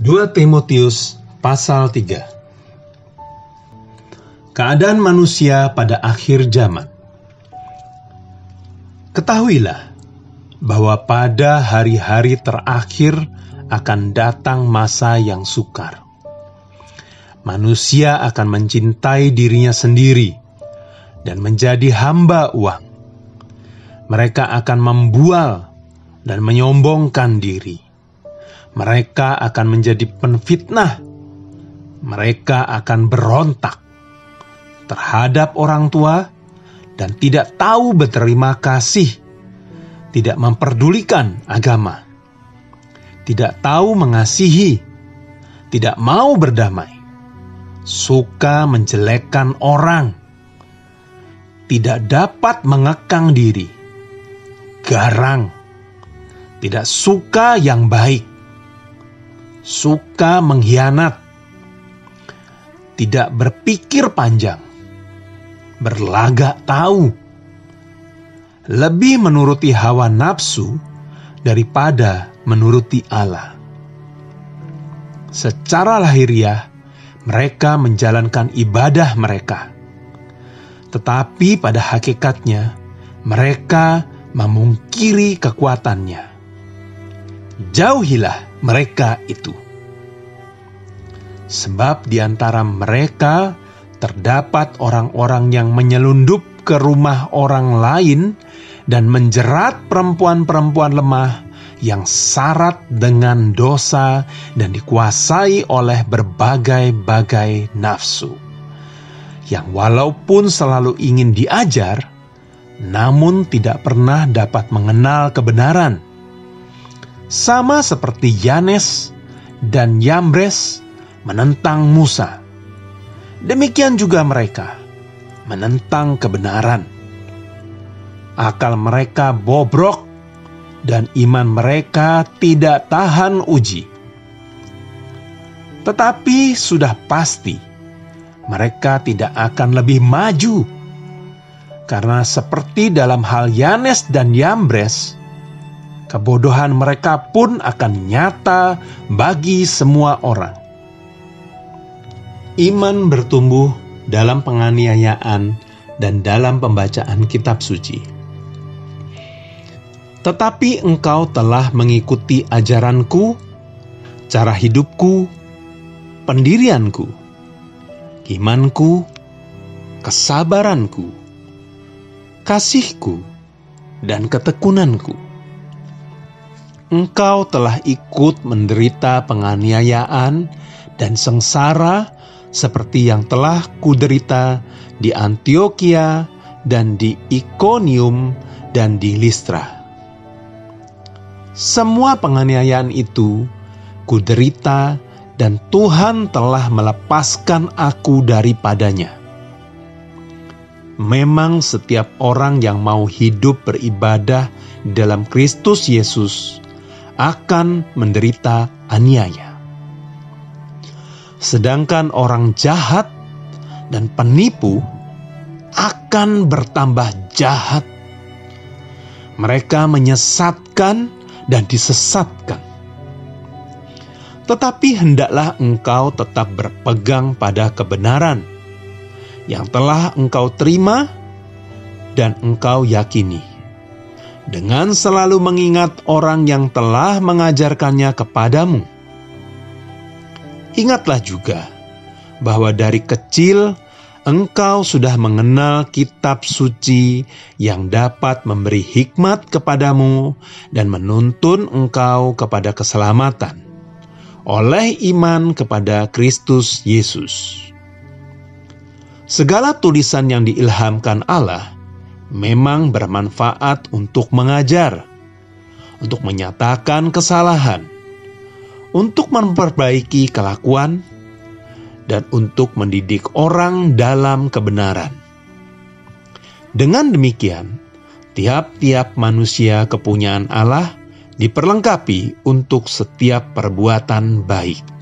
2 Timotius pasal 3. Keadaan manusia pada akhir zaman. Ketahuilah bahwa pada hari-hari terakhir akan datang masa yang sukar. Manusia akan mencintai dirinya sendiri dan menjadi hamba uang. Mereka akan membual dan menyombongkan diri. Mereka akan menjadi penfitnah. Mereka akan berontak terhadap orang tua dan tidak tahu berterima kasih, tidak memperdulikan agama, tidak tahu mengasihi, tidak mau berdamai, suka menjelekkan orang, tidak dapat mengekang diri, garang, tidak suka yang baik, suka mengkhianat, tidak berpikir panjang, berlagak tahu, lebih menuruti hawa nafsu daripada menuruti Allah. Secara lahiriah, mereka menjalankan ibadah mereka, tetapi pada hakikatnya mereka memungkiri kekuatannya. Jauhilah mereka itu. Sebab di antara mereka terdapat orang-orang yang menyelundup ke rumah orang lain dan menjerat perempuan-perempuan lemah yang syarat dengan dosa dan dikuasai oleh berbagai-bagai nafsu, yang walaupun selalu ingin diajar, namun tidak pernah dapat mengenal kebenaran. Sama seperti Yanes dan Yambres menentang Musa, demikian juga mereka menentang kebenaran. Akal mereka bobrok dan iman mereka tidak tahan uji. Tetapi sudah pasti mereka tidak akan lebih maju, karena seperti dalam hal Yanes dan Yambres, kebodohan mereka pun akan nyata bagi semua orang. Iman bertumbuh dalam penganiayaan dan dalam pembacaan kitab suci. Tetapi engkau telah mengikuti ajaranku, cara hidupku, pendirianku, imanku, kesabaranku, kasihku, dan ketekunanku. Engkau telah ikut menderita penganiayaan dan sengsara seperti yang telah kuderita di Antiokhia dan di Ikonium dan di Listra. Semua penganiayaan itu kuderita dan Tuhan telah melepaskan aku daripadanya. Memang setiap orang yang mau hidup beribadah dalam Kristus Yesus akan menderita aniaya. Sedangkan orang jahat dan penipu akan bertambah jahat. Mereka menyesatkan dan disesatkan. Tetapi hendaklah engkau tetap berpegang pada kebenaran yang telah engkau terima dan engkau yakini, dengan selalu mengingat orang yang telah mengajarkannya kepadamu. Ingatlah juga bahwa dari kecil engkau sudah mengenal kitab suci yang dapat memberi hikmat kepadamu dan menuntun engkau kepada keselamatan oleh iman kepada Kristus Yesus. Segala tulisan yang diilhamkan Allah memang bermanfaat untuk mengajar, untuk menyatakan kesalahan, untuk memperbaiki kelakuan, dan untuk mendidik orang dalam kebenaran. Dengan demikian, tiap-tiap manusia kepunyaan Allah diperlengkapi untuk setiap perbuatan baik.